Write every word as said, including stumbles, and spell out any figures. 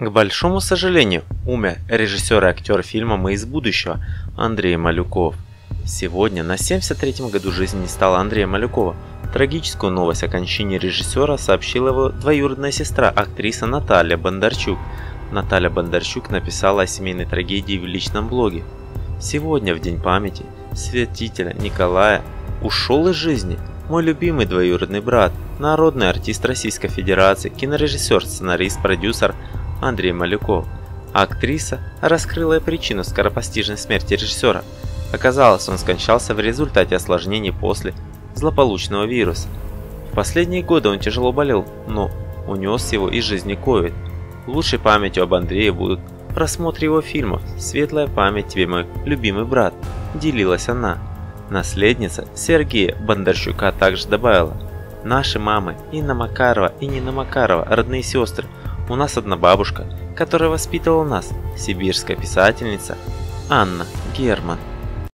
К большому сожалению, умер режиссер и актер фильма «Мы из будущего» Андрей Малюков. Сегодня на семьдесят третьем году жизни не стало Андрея Малюкова. Трагическую новость о кончине режиссера сообщила его двоюродная сестра, актриса Наталья Бондарчук. Наталья Бондарчук написала о семейной трагедии в личном блоге. Сегодня, в день памяти святителя Николая, ушел из жизни мой любимый двоюродный брат, народный артист Российской Федерации, кинорежиссер, сценарист, продюсер Андрей Малюков. А актриса раскрыла причину скоропостижной смерти режиссера. Оказалось, он скончался в результате осложнений после злополучного вируса. В последние годы он тяжело болел, но унес его из жизни ковид. Лучшей памятью об Андрее будут просмотры его фильмов. «Светлая память тебе, мой любимый брат», делилась она. Наследница Сергея Бондарчука также добавила: «Наши мамы Инна Макарова и Нина Макарова, родные сестры. У нас одна бабушка, которая воспитывала нас, сибирская писательница Анна Герман».